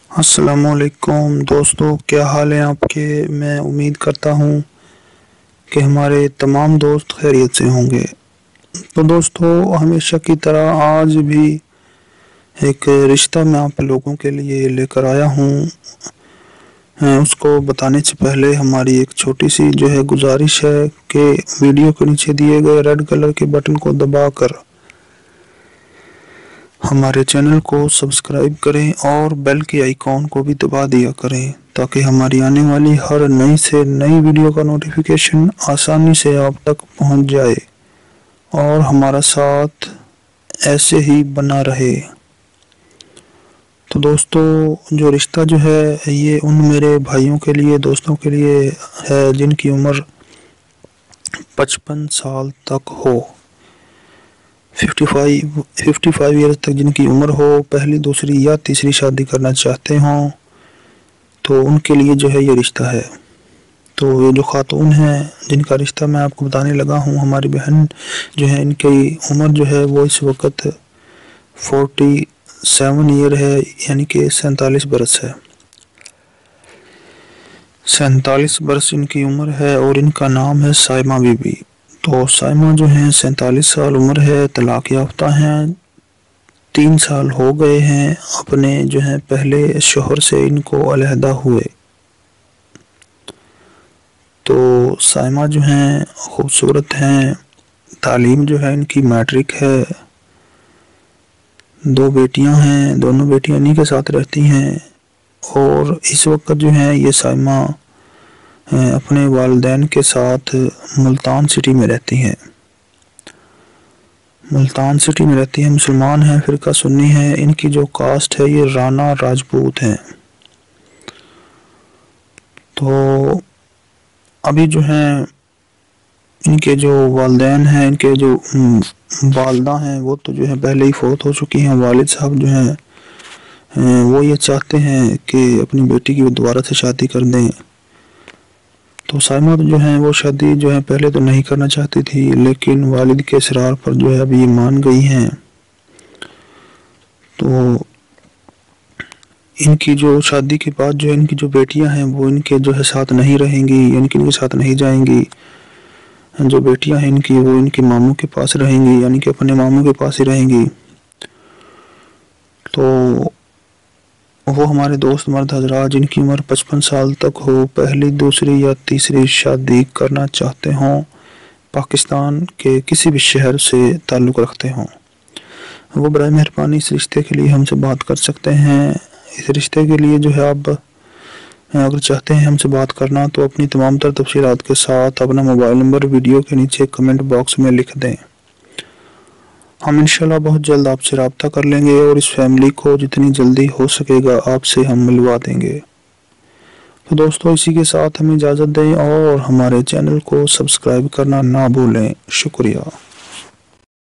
السلام علیکم دوستو، کیا حال ہیں آپ کے؟ میں امید کرتا ہوں کہ ہمارے تمام دوست خیریت سے ہوں گے۔ تو دوستو، ہمیشہ کی طرح آج بھی ایک رشتہ میں آپ لوگوں کے لیے لے کر آیا ہوں۔ اس کو بتانے سے پہلے ہماری ایک چھوٹی سی گزارش ہے کہ ویڈیو کے نیچے دیے گئے ریڈ کلر کے بٹن کو دبا کر ہمارے چینل کو سبسکرائب کریں اور بیل کے آئیکن کو بھی دبا دیا کریں تاکہ ہماری آنے والی ہر نئی سے نئی ویڈیو کا نوٹیفیکیشن آسانی سے آپ تک پہنچ جائے اور ہمارا ساتھ ایسے ہی بنا رہے۔ تو دوستو، جو رشتہ ہے یہ ان میرے بھائیوں کے لیے، دوستوں کے لیے ہے جن کی عمر 55 سال تک ہو، 55 ایئرز تک جن کی عمر ہو، پہلی، دوسری یا تیسری شادی کرنا چاہتے ہوں تو ان کے لیے یہ رشتہ ہے۔ تو یہ جو خاتون ہیں جن کا رشتہ میں آپ کو بتانے لگا ہوں، ہماری بہن ان کی عمر وہ اس وقت 47 ایئر ہے، یعنی کہ 47 برس ہے۔ 47 برس ان کی عمر ہے اور ان کا نام ہے سائمہ بی بی۔ تو سائمہ 47 سال عمر ہے، طلاق یافتہ ہیں، 3 سال ہو گئے ہیں اپنے پہلے شوہر سے ان کو علیحدہ ہوئے۔ تو سائمہ خوبصورت ہیں، تعلیم ان کی میٹرک ہے، 2 بیٹیاں ہیں، دونوں بیٹیاں انہی کے ساتھ رہتی ہیں اور اس وقت یہ سائمہ اپنے والدین کے ساتھ ملتان سٹی میں رہتی ہیں۔ ملتان سٹی میں رہتی ہیں، مسلمان ہیں، فرقہ سنی ہے، ان کی جو کاسٹ ہے یہ رانا راجپوت ہیں۔ تو ابھی ان کے جو والدین ہیں، ان کے جو والدہ ہیں وہ تو پہلے ہی فوت ہو چکی ہیں۔ والد صاحب وہ یہ چاہتے ہیں کہ اپنی بیٹی کی دوبارہ سے شادی کر دیں۔ تو سائمہ وہ شادی پہلے تو نہیں کرنا چاہتی تھی، لیکن والد کے اصرار پر ابھی یہ مان گئی ہیں۔ تو ان کی شادی کے بعد ان کی جو بیٹیاں ہیں وہ ان کے ساتھ نہیں رہیں گی، یعنی کہ ان کے ساتھ نہیں جائیں گی۔ جو بیٹیاں ہیں ان کی وہ ان کے ماموں کے پاس رہیں گی، یعنی کہ اپنے ماموں کے پاس ہی رہیں گی۔ تو وہ ہمارے دوست مرد حضرات جن کی عمر 55 سال تک ہو، پہلی، دوسری یا تیسری شادی کرنا چاہتے ہوں، پاکستان کے کسی بھی شہر سے تعلق رکھتے ہوں، وہ برائے مہربانی اس رشتے کے لیے ہم سے بات کر سکتے ہیں۔ اس رشتے کے لیے آپ اگر چاہتے ہیں ہم سے بات کرنا تو اپنی تمام تر تفصیلات کے ساتھ اپنا موبائل نمبر ویڈیو کے نیچے کمنٹ باکس میں لکھ دیں۔ ہم انشاءاللہ بہت جلد آپ سے رابطہ کر لیں گے اور اس فیملی کو جتنی جلدی ہو سکے گا آپ سے ہم ملوا دیں گے۔ تو دوستو، اسی کے ساتھ ہمیں اجازت دیں اور ہمارے چینل کو سبسکرائب کرنا نہ بھولیں۔ شکریہ۔